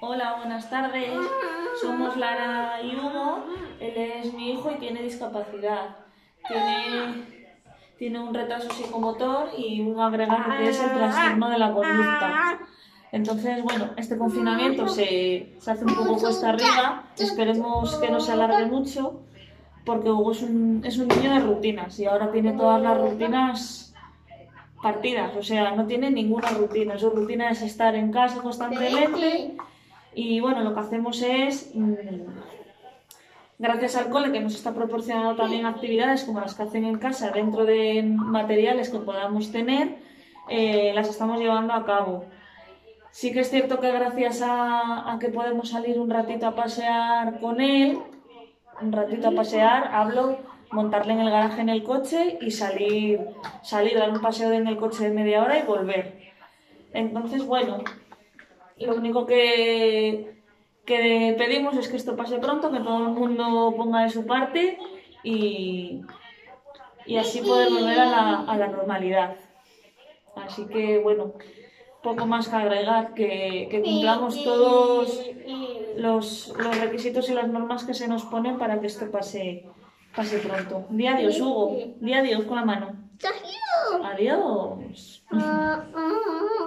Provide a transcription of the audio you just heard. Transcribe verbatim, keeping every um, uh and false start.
Hola, buenas tardes. Somos Lara y Hugo. Él es mi hijo y tiene discapacidad. Tiene, tiene un retraso psicomotor y un agregado que es el trastorno de la conducta. Entonces, bueno, este confinamiento se, se hace un poco cuesta arriba. Esperemos que no se alargue mucho, porque Hugo es un, es un niño de rutinas y ahora tiene todas las rutinas partidas. O sea, no tiene ninguna rutina. Su rutina es estar en casa constantemente. Y bueno, lo que hacemos es, mmm, gracias al cole que nos está proporcionando también actividades como las que hacen en casa dentro de materiales que podamos tener, eh, las estamos llevando a cabo. Sí que es cierto que gracias a, a que podemos salir un ratito a pasear con él, un ratito a pasear, hablo, montarle en el garaje en el coche y salir, salir, dar un paseo en el coche de media hora y volver. Entonces, bueno, lo único que, que pedimos es que esto pase pronto, que todo el mundo ponga de su parte y, y así poder volver a la, a la normalidad. Así que, bueno, poco más que agregar, que, que cumplamos todos los, los requisitos y las normas que se nos ponen para que esto pase, pase pronto. Di adiós, Hugo. Di adiós con la mano. Adiós.